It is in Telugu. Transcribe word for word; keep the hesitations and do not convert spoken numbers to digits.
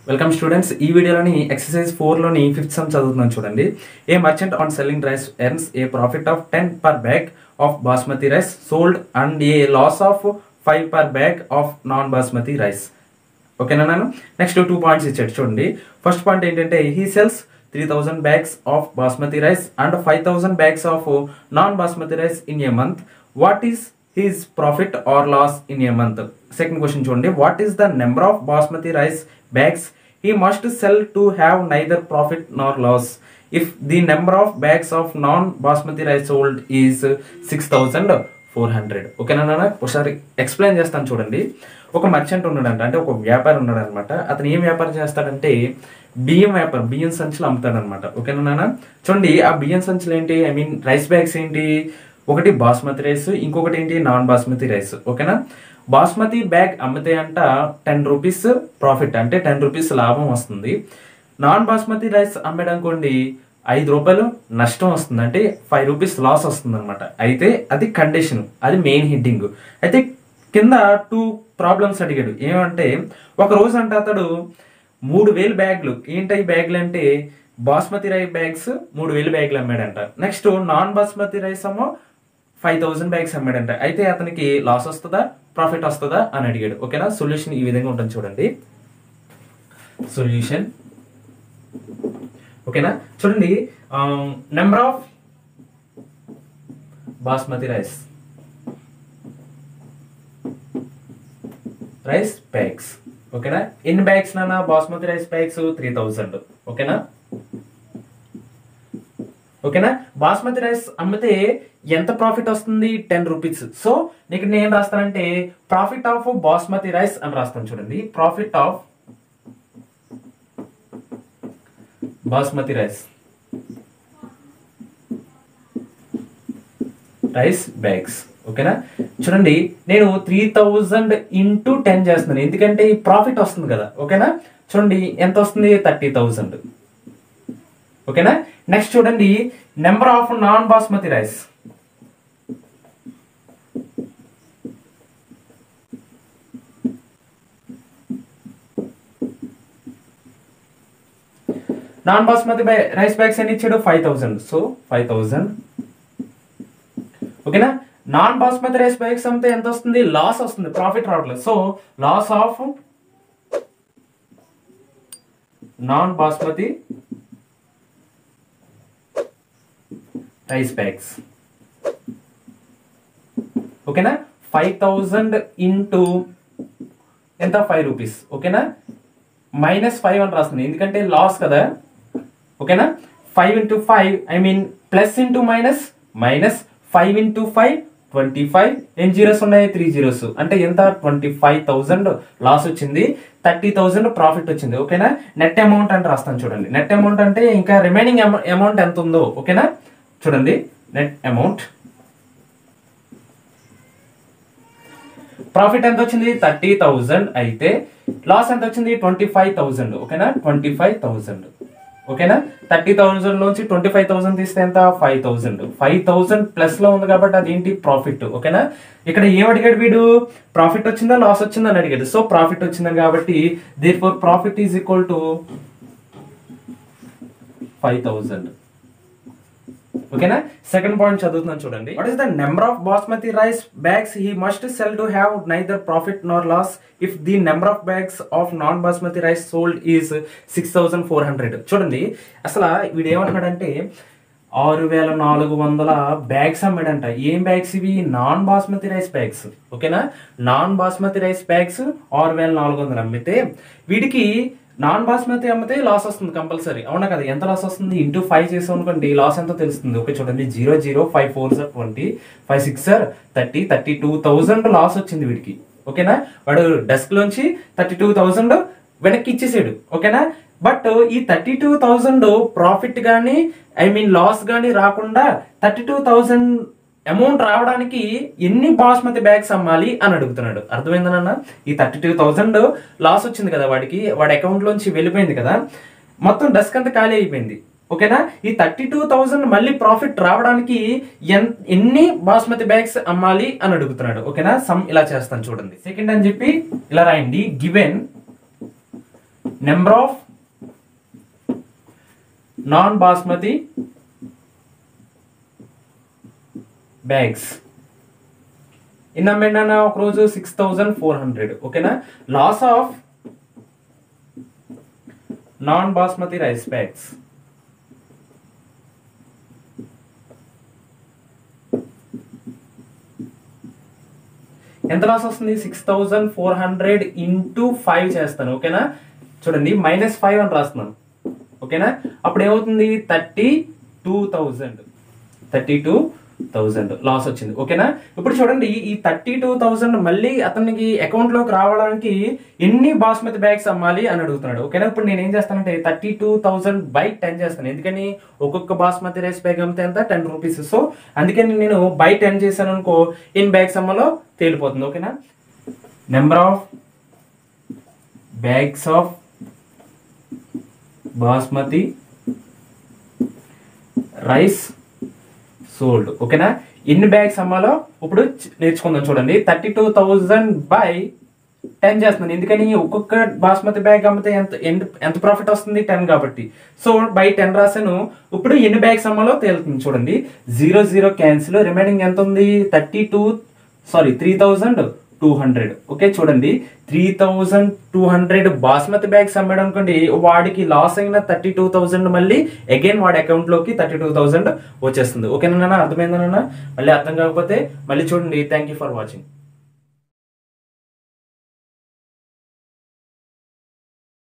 Welcome students. ఈ వీడియోలోని ఎక్సర్సైజ్ ఫోర్ లోని ఫిఫ్త్ సమ్ చదువుతున్నాను చూడండి. A merchant on selling rice earns a profit of ten per bag of basmati rice sold and a loss of five per bag of non basmati rice. ఓకేనా నాన్న? నెక్స్ట్ టూ పాయింట్స్ ఇచ్చాడు చూడండి. ఫస్ట్ పాయింట్ ఏంటంటే he sells three thousand bags of basmati rice and five thousand bags of non basmati rice in a month. What is his profit or loss in a month? Second question చూడండి. What is the number of basmati rice bags he must sell to have neither profit nor loss if the number of bags of non basmati rice sold is six thousand four hundred? ఓకేనా నాన్న? ఒకసారి ఎక్స్ప్లెయిన్ చేస్తాను చూడండి. ఒక మర్చెంట్ ఉన్నాడంట, అంటే ఒక వ్యాపారి ఉన్నాడు అనమాట. అతను ఏం వ్యాపారం చేస్తాడంటే బియ్యం వ్యాపారం, బియ్యం సంచులు అమ్ముతాడు అనమాట. ఓకేనా నాన్న? చూడండి, ఆ బియ్యం సంచులు ఏంటి, ఐ మీన్ రైస్ బ్యాగ్స్ ఏంటి, ఒకటి బాస్మతి రైస్, ఇంకొకటి ఏంటి నాన్ బాస్మతి రైస్. ఓకేనా? బాస్మతి బ్యాగ్ అమ్మితే అంట టెన్ రూపీస్ ప్రాఫిట్, అంటే టెన్ రూపీస్ లాభం వస్తుంది. నాన్ బాస్మతి రైస్ అమ్మేడనుకోండి ఐదు రూపాయలు నష్టం వస్తుంది, అంటే ఫైవ్ రూపీస్ లాస్ వస్తుంది అనమాట. అయితే అది కండిషన్, అది మెయిన్ హెడ్డింగ్. అయితే కింద టూ ప్రాబ్లమ్స్ అడిగాడు. ఏమంటే ఒక రోజు అంటే అతడు మూడు వేలు బ్యాగ్లు, ఏంటి బ్యాగ్లు అంటే బాస్మతి రైస్ బ్యాగ్స్ మూడు వేలు బ్యాగ్లు అమ్మాడంట. నెక్స్ట్ నాన్ బాస్మతి రైస్ ఏమో ఫైవ్ థౌసండ్ బ్యాగ్స్ అమ్మాడంట. అయితే అతనికి లాస్ వస్తుందా ప్రాఫిట్ వస్తుందా అని అడిగాడు. ఓకేనా? సొల్యూషన్ ఈ విధంగా ఉంటుంది చూడండి. సొల్యూషన్ ఓకేనా? చూడండి, number of basmati rice rice bags. ఓకేనా? ఎన్ని bags non basmati rice bags? Three thousand. ఓకేనా? ఓకేనా? బాస్మతి రైస్ అమ్మితే ఎంత ప్రాఫిట్ వస్తుంది? Ten rupees. సో నీకు నేను రాస్తానంటే ప్రాఫిట్ ఆఫ్ బాస్మతి రైస్ అని రాస్తాను చూడండి. Profit of basmati rice rice bags. ఓకేనా? చూడండి, నేను త్రీ థౌజండ్ ఇంటూ టెన్ చేస్తున్నాను, ఎందుకంటే ఈ ప్రాఫిట్ వస్తుంది కదా. ఓకేనా? చూడండి ఎంత వస్తుంది? Thirty thousand. ఓకేనా? నెక్స్ట్ చూడండి, number of non basmati rice. Non basmati rice bags ఎన్ని ఇచ్చాడు? Five thousand. So five thousand. ఓకేనా? నాన్ బాస్మతి రైస్ బ్యాగ్స్ అంతా ఎంత వస్తుంది? లాస్ వస్తుంది, ప్రాఫిట్ రావట్లేదు. So loss of non basmati rice bags. ఓకేనా? ఫైవ్ థౌజండ్ ఇంటూ ఎంత? Five rupees. ఓకేనా? మైనస్ ఫైవ్ అని రాస్తుంది, ఎందుకంటే లాస్ కదా. ఓకేనా? Five into five, I mean plus into minus minus. Five into five twenty five. ఎన్ని జీరోస్ ఉన్నాయి? Three zeros. అంటే ఎంత? ట్వంటీ ఫైవ్ థౌసండ్ లాస్ వచ్చింది, థర్టీ థౌసండ్ ప్రాఫిట్ వచ్చింది. ఓకేనా? నెట్ అమౌంట్ అని రాస్తాను చూడండి. నెట్ అమౌంట్ అంటే ఇంకా రిమైనింగ్ అమౌంట్ ఎంత ఉందో. ఓకేనా? చూడండి, నెట్ అమౌంట్ ప్రాఫిట్ ఎంత వచ్చింది? Thirty thousand. అయితే లాస్ ఎంత వచ్చింది? Twenty five thousand. ఓకేనా? Twenty five thousand. ఓకేనా? థర్టీ థౌసండ్ నుంచి ట్వంటీ ఫైవ్ థౌసండ్ తీస్తే ఎంత? Five thousand. Five thousand plus లో ఉంది కాబట్టి అదేంటి? ప్రాఫిట్. ఓకేనా? ఇక్కడ ఏం అడిగాడు వీడు? ప్రాఫిట్ వచ్చిందా లాస్ వచ్చిందా అని అడిగాడు. సో ప్రాఫిట్ వచ్చిందని కాబట్టి therefore profit is equal to five thousand. ఓకేనా? సెకండ్ పాయింట్ చదువుతున్నాను చూడండి. What is the number of basmati rice bags he must sell to have neither profit nor loss if the number of bags of non basmati rice sold is six thousand four hundred. చూడండి, అసలు వీడు ఏమంటున్నాడంటే ఆరు వేల నాలుగు వందల బ్యాగ్స్ అమ్మాడంట. ఏం బ్యాగ్స్ ఇవి? Non basmati rice bags. ఓకేనా? నాన్ బాస్మతి రైస్ బ్యాగ్స్ ఆరు వేల నాలుగు వందలు అమ్మితే వీడికి నాన్ బాస్మతి అమ్మితే లాస్ వస్తుంది కంపల్సరీ, అవునా కదా? ఎంత లాస్ వస్తుంది? ఇంటూ ఫైవ్ చేసాం అనుకోండి, లాస్ ఎంత తెలుస్తుంది? ఓకే చూడండి, zero zero five four sir twenty, five six sir thirty, thirty two thousand loss వచ్చింది వీడికి. ఓకేనా? వాడు డెస్క్ లోంచి థర్టీ టూ థౌసండ్ వెనక్కి ఇచ్చేసాడు. ఓకేనా? బట్ ఈ థర్టీ టూ థౌసండ్ ప్రాఫిట్ గానీ ఐ మీన్ లాస్ గానీ రాకుండా థర్టీ టూ థౌసండ్ అమౌంట్ రావడానికి ఎన్ని బాస్మతి బ్యాగ్స్ అమ్మాలి అని అడుగుతున్నాడు. అర్థమైందన్న? ఈ థర్టీ టూ థౌసండ్ లాస్ వచ్చింది కదా వాడికి, వాడి అకౌంట్ లోంచి వెళ్ళిపోయింది కదా, మొత్తం డెస్క్ అంతా ఖాళీ అయిపోయింది. ఓకేనా? ఈ థర్టీ టూ థౌసండ్ మళ్ళీ ప్రాఫిట్ రావడానికి ఎన్ని బాస్మతి బ్యాగ్స్ అమ్మాలి అని అడుగుతున్నాడు. ఓకేనా? సమ్ ఇలా చేస్తాను చూడండి. సెకండ్ అని చెప్పి ఇలా రాయండి. Given number of non basmati bags ఎన్ని అమ్మిండన్నా ఒక రోజు సిక్స్ థౌజండ్ ఫోర్ హండ్రెడ్ ఓకేనా. Loss of non basmati rice bags ఎంత లాస్ వస్తుంది, six thousand four hundred into five చేస్తాను ఓకేనా. చూడండి మైనస్ ఫైవ్ అని రాస్తున్నాను ఓకేనా. అప్పుడు ఏమవుతుంది, thirty two thousand thirty two thousand loss వచ్చింది ఓకేనా. ఇప్పుడు చూడండి ఈ థర్టీ టూ థౌజండ్ మళ్ళీ అతనికి అకౌంట్ లోకి రావడానికి ఎన్ని బాస్మతి బ్యాగ్స్ అమ్మాలి అని అడుగుతున్నాడు ఓకేనా. ఇప్పుడు నేను ఏం చేస్తానంటే thirty two thousand by ten చేస్తాను, ఎందుకని ఒక్కొక్క బాస్మతి రైస్ బ్యాగ్ అమ్మితే ఎంత, టెన్ రూపీస్. సో అందుకని నేను బై టెన్ చేశాను అనుకో, ఎన్ని బ్యాగ్స్ అమ్మాలో తేలిపోతుంది ఓకేనా. Number of bags of basmati rice sold ఓకేనా. ఎన్ని బ్యాగ్స్ అమ్మాలో ఇప్పుడు నేర్చుకుందాం. చూడండి thirty two thousand by ten చేస్తున్నాను, ఎందుకని ఒక్కొక్క బాస్మతి బ్యాగ్ అమ్మితే ఎంత ఎంత ప్రాఫిట్ వస్తుంది, టెన్ కాబట్టి. సో బై టెన్ రాశాను. ఇప్పుడు ఎన్ని బ్యాగ్స్ అమ్మాలో తేలుతుంది. చూడండి జీరో జీరో క్యాన్సిల్, రిమైనింగ్ ఎంత ఉంది, thirty two sorry three thousand two hundred okay. చూడండి three thousand two hundred basmati bags అమ్మాడు అనుకోండి, వాడికి లాస్ అయిన థర్టీ టూ థౌజండ్ మళ్ళీ అగైన్ వాడి అకౌంట్ లోకి థర్టీ టూ థౌజండ్ వచ్చేస్తుంది ఓకేనా. అర్థమైందన్నా? మళ్ళీ అర్థం కాకపోతే మళ్ళీ చూడండి. Thank you for watching.